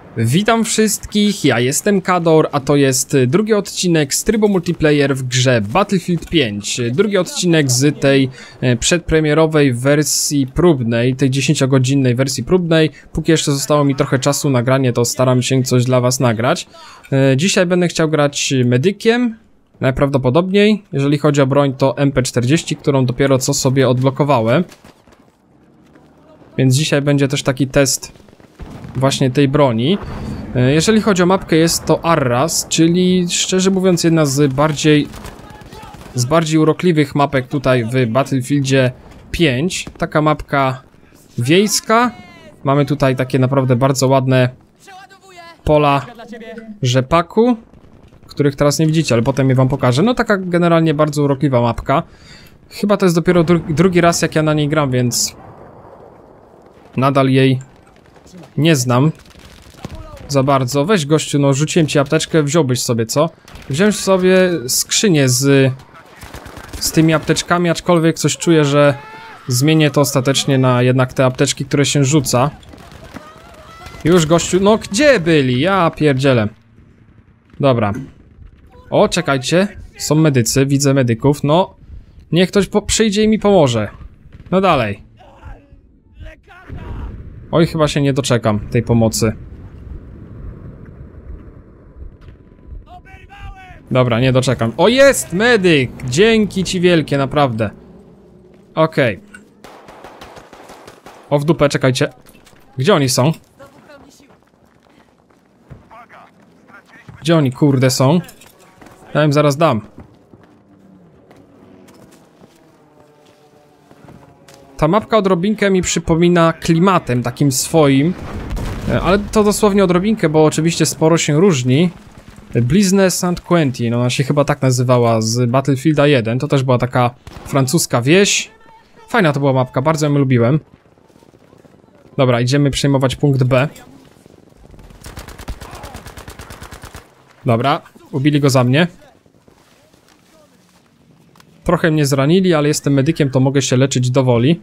Witam wszystkich, ja jestem Kador, a to jest drugi odcinek z trybu multiplayer w grze Battlefield 5. Drugi odcinek z tej przedpremierowej wersji próbnej, tej 10-godzinnej wersji próbnej. Póki jeszcze zostało mi trochę czasu na granie, to staram się coś dla was nagrać. Dzisiaj będę chciał grać medykiem, najprawdopodobniej. Jeżeli chodzi o broń, to MP40, którą dopiero co sobie odblokowałem. Więc dzisiaj będzie też taki test właśnie tej broni. Jeżeli chodzi o mapkę, jest to Arras, czyli szczerze mówiąc jedna z bardziej urokliwych mapek tutaj w Battlefieldzie 5. Taka mapka wiejska. Mamy tutaj takie naprawdę bardzo ładne pola rzepaku, których teraz nie widzicie, ale potem je wam pokażę. No taka generalnie bardzo urokliwa mapka. Chyba to jest dopiero drugi raz, jak ja na niej gram, więc nadal jej nie znam za bardzo. Weź gościu, no rzuciłem ci apteczkę, wziąłbyś sobie, co? Wziąłem sobie skrzynię z tymi apteczkami, aczkolwiek coś czuję, że zmienię to ostatecznie na jednak te apteczki, które się rzuca. Już gościu, no gdzie byli? Ja pierdzielę. Dobra. O, czekajcie. Są medycy, widzę medyków, no. Niech ktoś przyjdzie i mi pomoże. No dalej. Oj, chyba się nie doczekam tej pomocy. Dobra, nie doczekam. O, jest medyk! Dzięki ci wielkie, naprawdę. Okej. O, w dupę, czekajcie. Gdzie oni są? Gdzie oni, kurde, są? Ja im zaraz dam. Ta mapka odrobinkę mi przypomina klimatem takim swoim, ale to dosłownie odrobinkę, bo oczywiście sporo się różni. Blizne Saint-Quentin, ona się chyba tak nazywała z Battlefielda 1, to też była taka francuska wieś. Fajna to była mapka, bardzo ją lubiłem. Dobra, idziemy przejmować punkt B. Dobra, ubili go za mnie. Trochę mnie zranili, ale jestem medykiem, to mogę się leczyć do woli.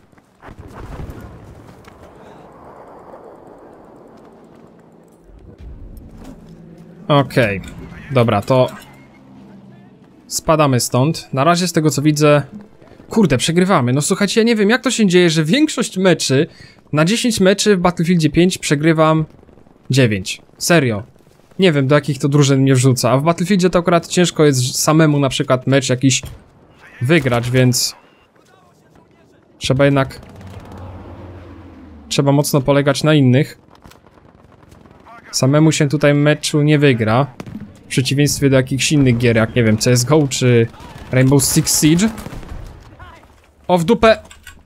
Okej, dobra, to spadamy stąd. Na razie z tego co widzę, kurde, przegrywamy. No słuchajcie, ja nie wiem jak to się dzieje, że większość meczy, na 10 meczy w Battlefieldzie 5 przegrywam 9. Serio. Nie wiem do jakich to drużyn mnie wrzuca, a w Battlefieldzie to akurat ciężko jest samemu na przykład mecz jakiś wygrać, więc trzeba mocno polegać na innych. Samemu się tutaj meczu nie wygra, w przeciwieństwie do jakichś innych gier, jak nie wiem, CSGO czy Rainbow Six Siege. O, w dupę!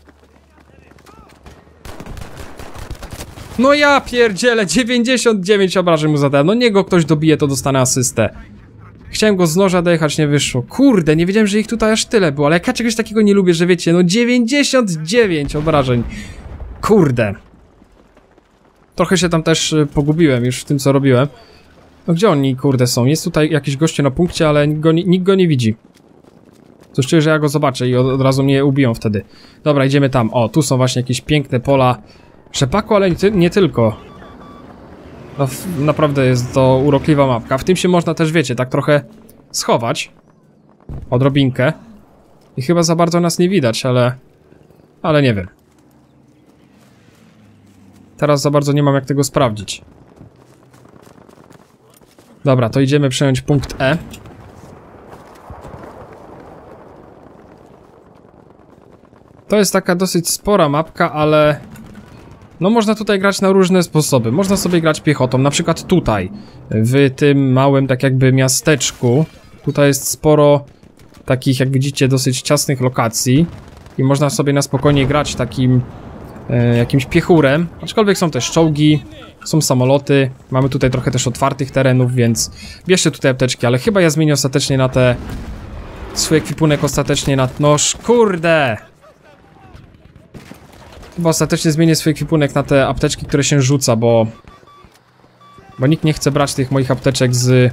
No ja pierdzielę, 99 obrażeń mu zadałem. No niego ktoś dobije, to dostanę asystę. Chciałem go z noża dojechać, nie wyszło. Kurde, nie wiedziałem, że ich tutaj aż tyle było, ale jak ja czegoś takiego nie lubię, że wiecie, no 99 obrażeń. Kurde. Trochę się tam też pogubiłem już w tym, co robiłem. No gdzie oni, kurde, są? Jest tutaj jakiś goście na punkcie, ale nikt go nie widzi. Coś czuję, że ja go zobaczę i od razu mnie ubiją wtedy. Dobra, idziemy tam. O, tu są właśnie jakieś piękne pola rzepaku, ale nie tylko. No, naprawdę jest to urokliwa mapka. W tym się można też, wiecie, tak trochę schować. Odrobinkę. I chyba za bardzo nas nie widać, ale nie wiem. Teraz za bardzo nie mam jak tego sprawdzić. Dobra, to idziemy przejąć punkt E. To jest taka dosyć spora mapka, ale no można tutaj grać na różne sposoby. Można sobie grać piechotą, na przykład tutaj, w tym małym tak jakby miasteczku. Tutaj jest sporo takich, jak widzicie, dosyć ciasnych lokacji. I można sobie na spokojnie grać takim jakimś piechurem. Aczkolwiek są też czołgi, są samoloty. Mamy tutaj trochę też otwartych terenów, więc bierzcie tutaj apteczki, ale chyba ja zmienię ostatecznie na te... swój ekwipunek ostatecznie na... noż, kurde! Chyba ostatecznie zmienię swój ekwipunek na te apteczki, które się rzuca, bo nikt nie chce brać tych moich apteczek z...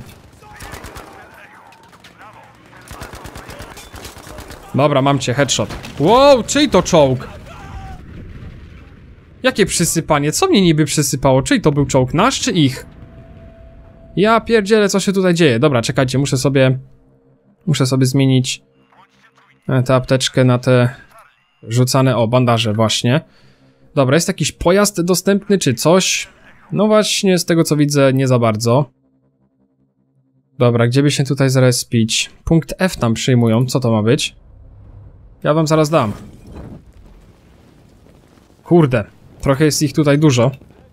Dobra, mam cię, headshot. Wow, czyj to czołg? Jakie przysypanie? Co mnie niby przysypało? Czyj to był czołg? Nasz czy ich? Ja pierdzielę, co się tutaj dzieje. Dobra, czekajcie, muszę sobie zmienić tę apteczkę na te rzucane, o, bandaże właśnie. Dobra, jest jakiś pojazd dostępny, czy coś? No właśnie, z tego co widzę, nie za bardzo. Dobra, gdzie by się tutaj zrespić? Punkt F tam przyjmują, co to ma być? Ja wam zaraz dam. Kurde, trochę jest ich tutaj dużo.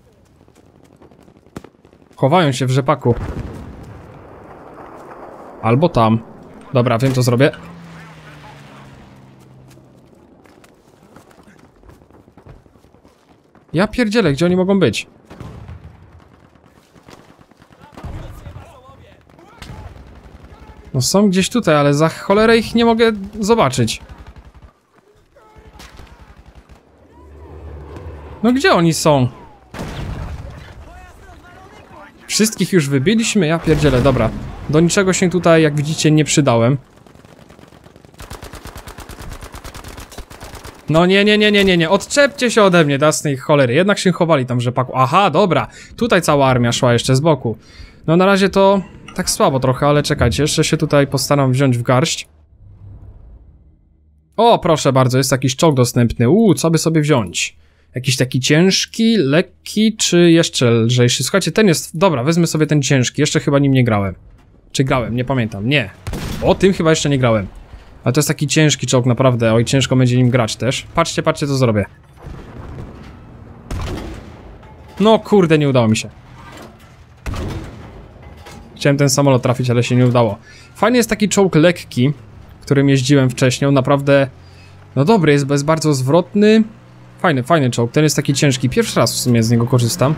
Chowają się w rzepaku. Albo tam. Dobra, wiem co zrobię. Ja pierdzielę, gdzie oni mogą być? No są gdzieś tutaj, ale za cholerę ich nie mogę zobaczyć. No gdzie oni są? Wszystkich już wybiliśmy? Ja pierdzielę, dobra. Do niczego się tutaj, jak widzicie, nie przydałem. No nie, odczepcie się ode mnie, jasnej cholery. Jednak się chowali tam w rzepaku. Aha, dobra. Tutaj cała armia szła jeszcze z boku. No na razie to tak słabo trochę, ale czekajcie, jeszcze się tutaj postaram wziąć w garść. O, proszę bardzo, jest jakiś czołg dostępny. Co by sobie wziąć? Jakiś taki ciężki, lekki, czy jeszcze lżejszy? Słuchajcie, ten jest... Dobra, wezmę sobie ten ciężki. Jeszcze chyba nim nie grałem. Czy grałem? Nie pamiętam. Nie. O tym chyba jeszcze nie grałem. Ale to jest taki ciężki czołg, naprawdę. Oj, ciężko będzie nim grać też. Patrzcie, patrzcie, co zrobię. No kurde, nie udało mi się. Chciałem ten samolot trafić, ale się nie udało. Fajny jest taki czołg lekki, którym jeździłem wcześniej. On naprawdę... No dobry jest, bo jest bardzo zwrotny. Fajny czołg. Ten jest taki ciężki. Pierwszy raz w sumie z niego korzystam.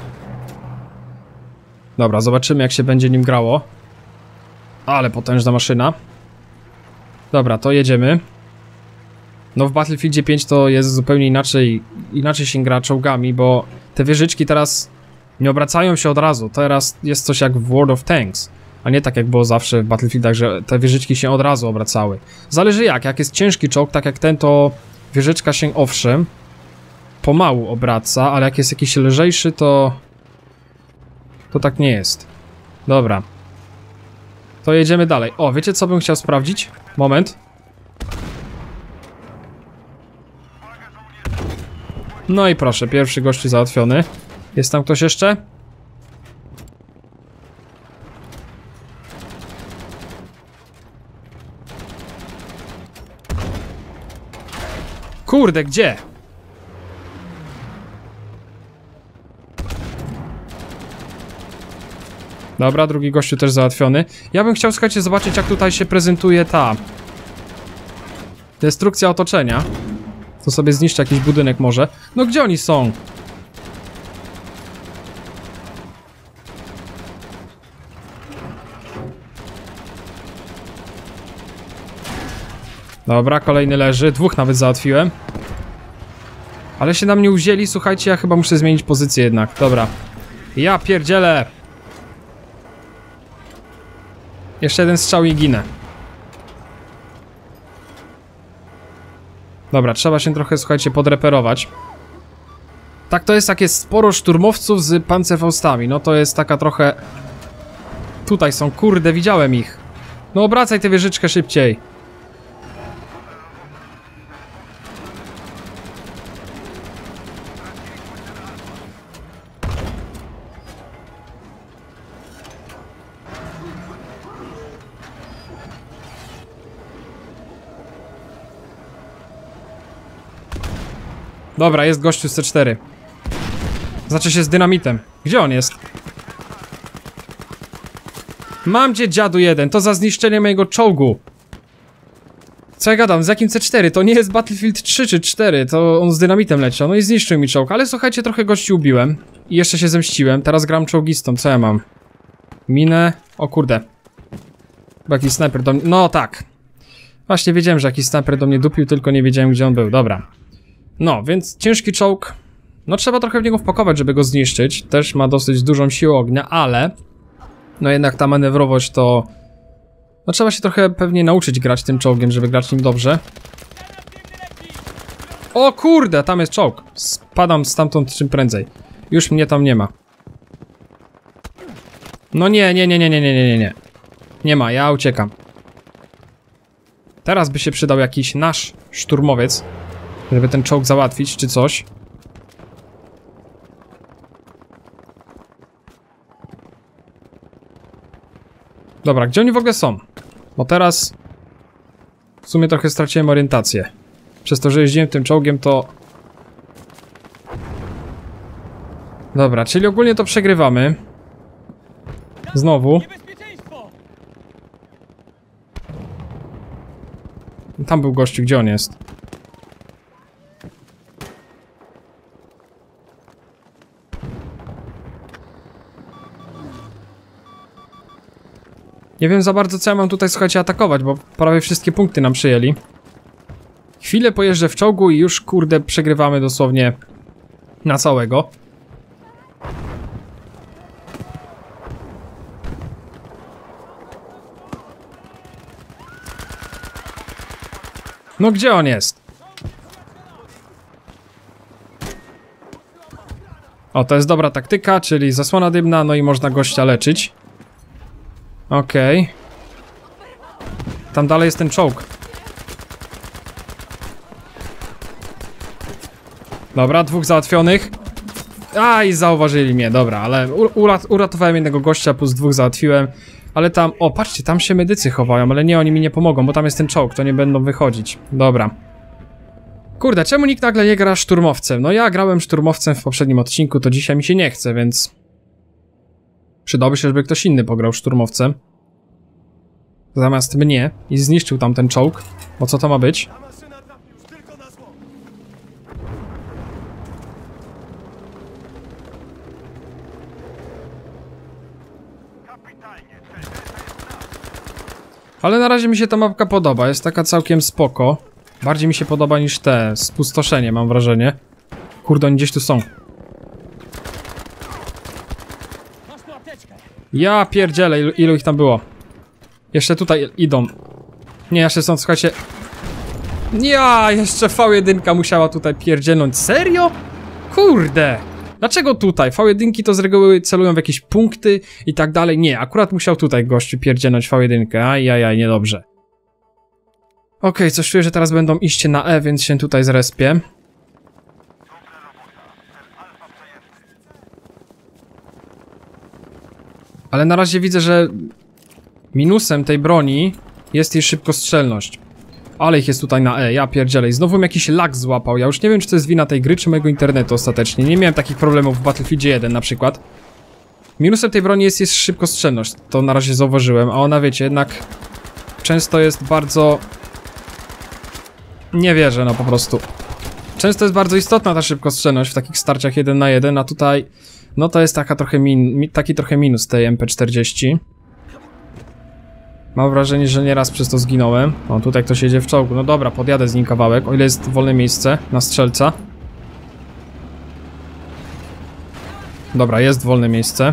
Dobra, zobaczymy jak się będzie nim grało. Ale potężna maszyna. Dobra, to jedziemy. No w Battlefieldzie 5 to jest zupełnie inaczej się gra czołgami, bo te wieżyczki teraz nie obracają się od razu. Teraz jest coś jak w World of Tanks, a nie tak jak było zawsze w Battlefieldach, że te wieżyczki się od razu obracały. Zależy jak jest ciężki czołg, tak jak ten, to wieżyczka się owszem pomału obraca, ale jak jest jakiś lżejszy, to tak nie jest. Dobra. To jedziemy dalej. O, wiecie co bym chciał sprawdzić? Moment. No i proszę, pierwszy gościu załatwiony. Jest tam ktoś jeszcze? Kurde, gdzie? Dobra, drugi gościu też załatwiony. Ja bym chciał, słuchajcie, zobaczyć jak tutaj się prezentuje ta destrukcja otoczenia. To sobie zniszczy jakiś budynek może. No gdzie oni są? Dobra, kolejny leży. Dwóch nawet załatwiłem. Ale się na mnie uwzięli, słuchajcie, ja chyba muszę zmienić pozycję jednak. Dobra. Ja pierdzielę. Jeszcze jeden strzał i ginę. Dobra, trzeba się trochę, słuchajcie, podreperować. Tak to jest, jak jest sporo szturmowców z pancerfaustami. No to jest taka trochę... Tutaj są, kurde, widziałem ich. No obracaj tę wieżyczkę szybciej. Dobra, jest gościu z C4. Znaczy się z dynamitem. Gdzie on jest? Mam cię, dziadu jeden. To za zniszczenie mojego czołgu. Co ja gadam? Z jakim C4? To nie jest Battlefield 3 czy 4. To on z dynamitem leciał. No i zniszczył mi czołg. Ale słuchajcie, trochę gości ubiłem. I jeszcze się zemściłem. Teraz gram czołgistą. Co ja mam? Minę. O kurde. Bo jakiś snajper do mnie... No tak. Właśnie wiedziałem, że jakiś snajper do mnie dupił, tylko nie wiedziałem, gdzie on był. Dobra. No, więc ciężki czołg. No trzeba trochę w niego wpakować, żeby go zniszczyć. Też ma dosyć dużą siłę ognia, ale... No jednak ta manewrowość to... No trzeba się trochę pewnie nauczyć grać tym czołgiem, żeby grać nim dobrze. O kurde, tam jest czołg. Spadam stamtąd czym prędzej. Już mnie tam nie ma. No nie. Nie ma, ja uciekam. Teraz by się przydał jakiś nasz szturmowiec, żeby ten czołg załatwić, czy coś. Dobra, gdzie oni w ogóle są? Bo teraz w sumie trochę straciłem orientację. Przez to, że jeździłem tym czołgiem, to... Dobra, czyli ogólnie to przegrywamy. Znowu. Tam był gościu, gdzie on jest? Nie wiem za bardzo, co ja mam tutaj, słuchajcie, atakować, bo prawie wszystkie punkty nam przyjęli. Chwilę pojeżdżę w czołgu i już, kurde, przegrywamy dosłownie na całego. No gdzie on jest? O, to jest dobra taktyka, czyli zasłona dymna, no i można gościa leczyć. Okej. Tam dalej jest ten czołg. Dobra, dwóch załatwionych. I zauważyli mnie, dobra, ale uratowałem jednego gościa, plus dwóch załatwiłem. Ale tam, o patrzcie, tam się medycy chowają, ale nie, oni mi nie pomogą, bo tam jest ten czołg, to nie będą wychodzić. Dobra. Kurde, czemu nikt nagle nie gra szturmowcem? No ja grałem szturmowcem w poprzednim odcinku, to dzisiaj mi się nie chce, więc... Przydałoby się, żeby ktoś inny pograł szturmowcem. Zamiast mnie i zniszczył tam ten czołg, bo co to ma być? Ale na razie mi się ta mapka podoba, jest taka całkiem spoko. Bardziej mi się podoba niż te spustoszenie, mam wrażenie. Kurde, oni gdzieś tu są. Ja pierdzielę, ilu ich tam było. Jeszcze tutaj idą. Nie, jeszcze są, słuchajcie. Ja, jeszcze V1 musiała tutaj pierdzielnąć. Serio? Kurde. Dlaczego tutaj? V1 to z reguły celują w jakieś punkty i tak dalej. Nie, akurat musiał tutaj gościu pierdzielnąć V1. Ajajaj, niedobrze. Okej, coś czuję, że teraz będą iść na E, więc się tutaj zrespię. Ale na razie widzę, że minusem tej broni jest jej szybkostrzelność. Ale ich jest tutaj na E, ja pierdzielę. I znowu mi jakiś lag złapał. Ja już nie wiem, czy to jest wina tej gry, czy mojego internetu ostatecznie. Nie miałem takich problemów w Battlefieldzie 1 na przykład. Minusem tej broni jest szybkostrzelność. To na razie zauważyłem, a ona, wiecie, jednak często jest bardzo... Nie wierzę, no po prostu. Często jest bardzo istotna ta szybkostrzelność w takich starciach 1 na 1, a tutaj... No to jest taka trochę taki trochę minus tej MP40. Mam wrażenie, że nieraz przez to zginąłem. O, tutaj ktoś jedzie w czołgu. No dobra, podjadę z nim kawałek, o ile jest wolne miejsce na strzelca. Dobra, jest wolne miejsce.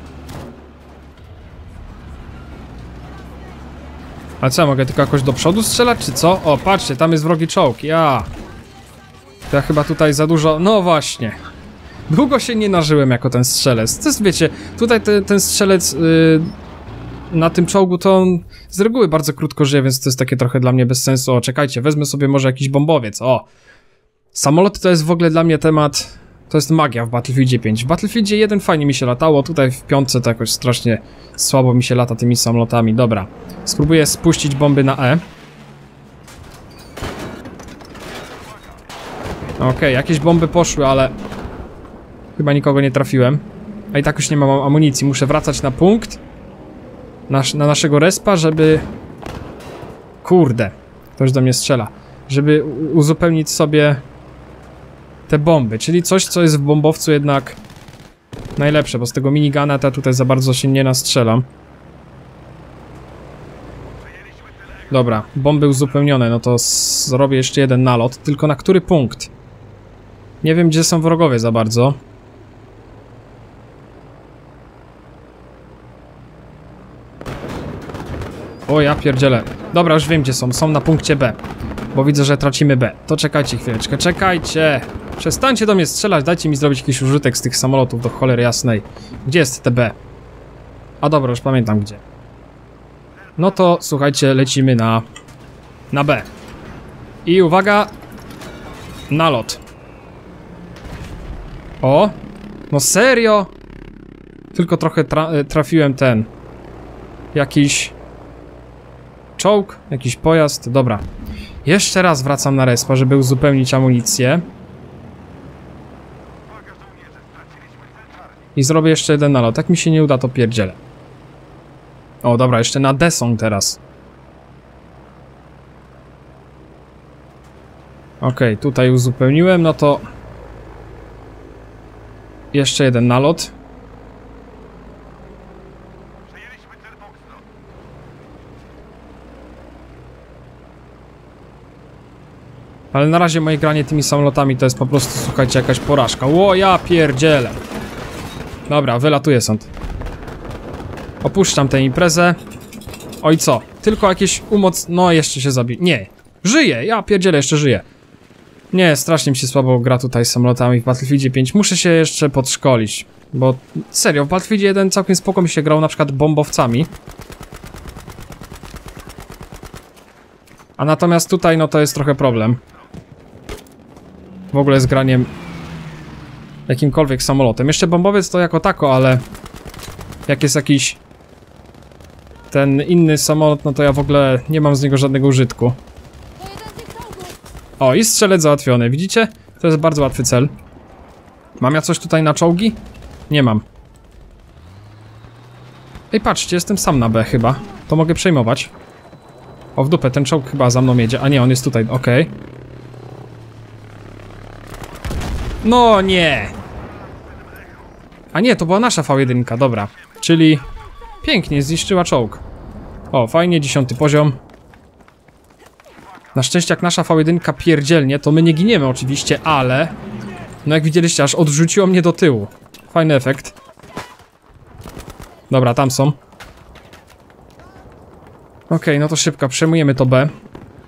Ale co, mogę tylko jakoś do przodu strzelać, czy co? O, patrzcie, tam jest wrogi czołg, ja chyba tutaj za dużo... No właśnie. Długo się nie nażyłem jako ten strzelec. To jest, wiecie, tutaj ten strzelec na tym czołgu to on z reguły bardzo krótko żyje, więc to jest takie trochę dla mnie bez sensu. O, czekajcie, wezmę sobie może jakiś bombowiec. O, samoloty to jest w ogóle dla mnie temat... To jest magia w Battlefieldzie 5. W Battlefieldzie 1 fajnie mi się latało, tutaj w 5 to jakoś strasznie słabo mi się lata tymi samolotami. Dobra, spróbuję spuścić bomby na E. Okej, jakieś bomby poszły, ale... Chyba nikogo nie trafiłem. A i tak już nie mam amunicji, muszę wracać na punkt. Na naszego respa, żeby... Kurde, ktoś do mnie strzela. Żeby uzupełnić sobie... te bomby, czyli coś, co jest w bombowcu jednak najlepsze, bo z tego minigana to ja tutaj za bardzo się nie nastrzelam. Dobra, bomby uzupełnione, no to zrobię jeszcze jeden nalot, tylko na który punkt? Nie wiem, gdzie są wrogowie za bardzo. O, ja pierdzielę. Dobra, już wiem, gdzie są. Są na punkcie B. Bo widzę, że tracimy B. To czekajcie chwileczkę, czekajcie. Przestańcie do mnie strzelać, dajcie mi zrobić jakiś użytek z tych samolotów do cholery jasnej. Gdzie jest te B? A dobra, już pamiętam gdzie. No to słuchajcie, lecimy na B. I uwaga, nalot. O, no serio? Tylko trochę trafiłem ten. Jakiś czołg, jakiś pojazd, dobra. Jeszcze raz wracam na respa, żeby uzupełnić amunicję. I zrobię jeszcze jeden nalot. Jak mi się nie uda, to pierdzielę. O, dobra, jeszcze na D są teraz. Okej, tutaj uzupełniłem, no to... Jeszcze jeden nalot. Ale na razie moje granie tymi samolotami to jest po prostu, słuchajcie, jakaś porażka. Ło, ja pierdzielę. Dobra, wylatuję stąd. Opuszczam tę imprezę. Oj, co? Tylko jakieś no, jeszcze się zabi... Nie. Żyję! Ja pierdzielę, jeszcze żyję. Nie, strasznie mi się słabo gra tutaj z samolotami w Battlefieldzie 5. Muszę się jeszcze podszkolić. Bo serio, w Battlefieldzie 1 całkiem spoko mi się grał na przykład bombowcami. A natomiast tutaj, no to jest trochę problem. W ogóle z graniem jakimkolwiek samolotem. Jeszcze bombowiec to jako tako, ale jak jest jakiś ten inny samolot, no to ja w ogóle nie mam z niego żadnego użytku. O, i strzelec załatwiony, widzicie? To jest bardzo łatwy cel. Mam ja coś tutaj na czołgi? Nie mam. Ej, patrzcie, jestem sam na B chyba. To mogę przejmować. O, w dupę, ten czołg chyba za mną jedzie. A nie, on jest tutaj, okej. No nie! A nie, to była nasza V1, dobra. Czyli pięknie, zniszczyła czołg. O, fajnie, 10. poziom. Na szczęście jak nasza V1 pierdzielnie, to my nie giniemy oczywiście, ale... No jak widzieliście, aż odrzuciło mnie do tyłu. Fajny efekt. Dobra, tam są. Okej, no to szybko, przejmujemy to B.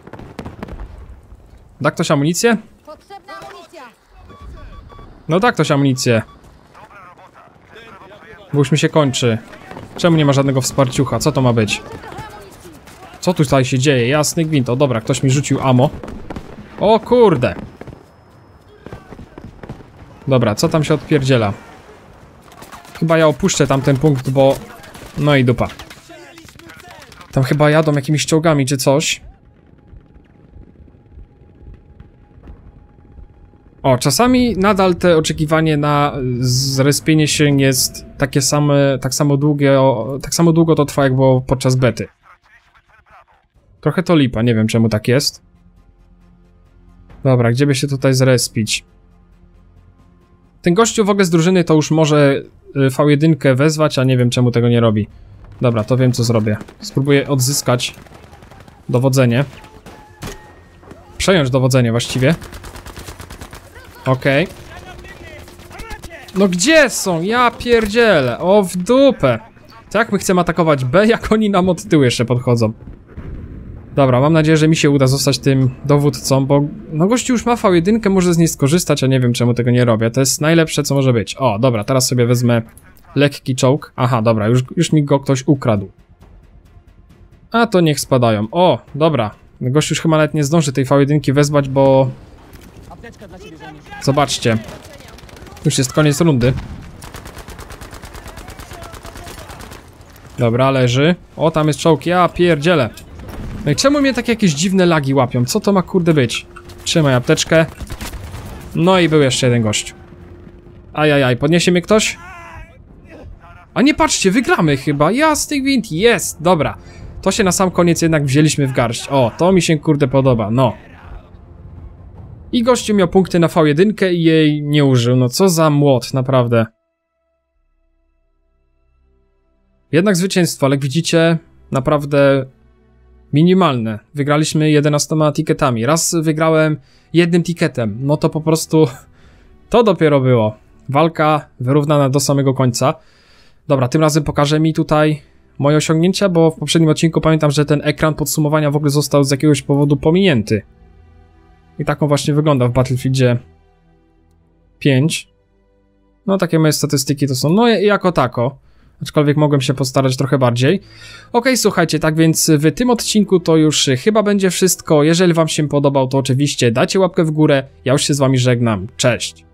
Da ktoś amunicję? Potrzebna amunicja. No da ktoś amunicję. Bo już mi się kończy. Czemu nie ma żadnego wsparciucha? Co to ma być? Co tutaj się dzieje? Jasny gwint. O dobra, ktoś mi rzucił ammo. O kurde. Dobra, co tam się odpierdziela? Chyba ja opuszczę tamten punkt, bo... No i dupa. Tam chyba jadą jakimiś czołgami czy coś. O, czasami nadal te oczekiwanie na zrespienie się jest takie same, tak samo długo to trwa jak było podczas bety. Trochę to lipa, nie wiem czemu tak jest. Dobra, gdzie by się tutaj zrespić? Ten gościu w ogóle z drużyny to już może V1 wezwać, a nie wiem czemu tego nie robi. Dobra, to wiem co zrobię. Spróbuję odzyskać dowodzenie. Przejąć dowodzenie właściwie. Okej. No gdzie są? Ja pierdzielę. O w dupę. To jak my chcemy atakować B, jak oni nam od tyłu jeszcze podchodzą? Dobra, mam nadzieję, że mi się uda zostać tym dowódcą, bo no gościu już ma V1, może z niej skorzystać, a nie wiem czemu tego nie robię. To jest najlepsze co może być. O, dobra, teraz sobie wezmę lekki czołg. Aha, dobra, już mi go ktoś ukradł. A to niech spadają. O, dobra. Gościu już chyba nawet nie zdąży tej V1 wezwać, bo... Zobaczcie. Już jest koniec rundy. Dobra, leży. O, tam jest czołg. Ja pierdzielę. No i czemu mnie takie jakieś dziwne lagi łapią? Co to ma kurde być? Trzymaj apteczkę. No i był jeszcze jeden gość. Ajajaj, podniesie mnie ktoś? A nie, patrzcie, wygramy chyba. Jasny gwint, jest, dobra. To się na sam koniec jednak wzięliśmy w garść. O, to mi się kurde podoba, no. I gościu miał punkty na V1 i jej nie użył. No co za młot, naprawdę. Jednak zwycięstwo, ale jak widzicie, naprawdę minimalne. Wygraliśmy 11 tiketami. Raz wygrałem jednym tiketem. No to po prostu to dopiero było. Walka wyrównana do samego końca. Dobra, tym razem pokażę mi tutaj moje osiągnięcia, bo w poprzednim odcinku pamiętam, że ten ekran podsumowania w ogóle został z jakiegoś powodu pominięty. I tak on właśnie wygląda w Battlefieldzie 5. No takie moje statystyki to są, no jako tako. aczkolwiek mogłem się postarać trochę bardziej. Okej, słuchajcie, tak więc w tym odcinku to już chyba będzie wszystko. Jeżeli wam się podobał, to oczywiście dajcie łapkę w górę. Ja już się z wami żegnam. Cześć!